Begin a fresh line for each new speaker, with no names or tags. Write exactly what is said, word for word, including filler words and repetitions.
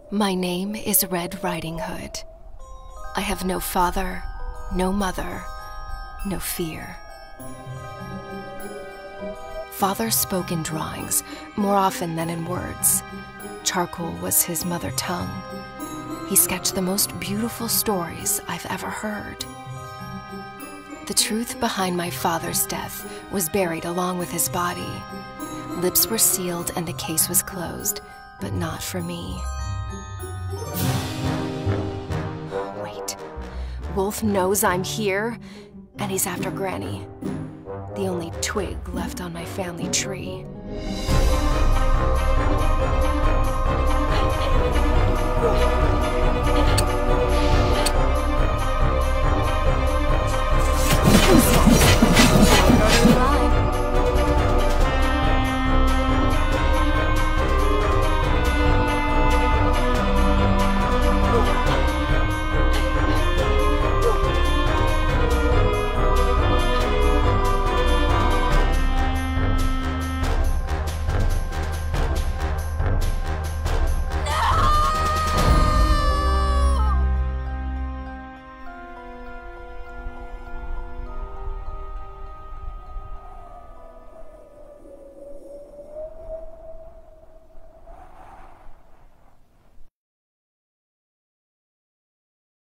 My name is Red Riding Hood. I have no father, no mother, no fear. Father spoke in drawings, more often than in words. Charcoal was his mother tongue. He sketched the most beautiful stories I've ever heard. The truth behind my father's death was buried along with his body. Lips were sealed and the case was closed, but not for me. Wait, Wolf knows I'm here, and he's after Granny. The only twig left on my family tree.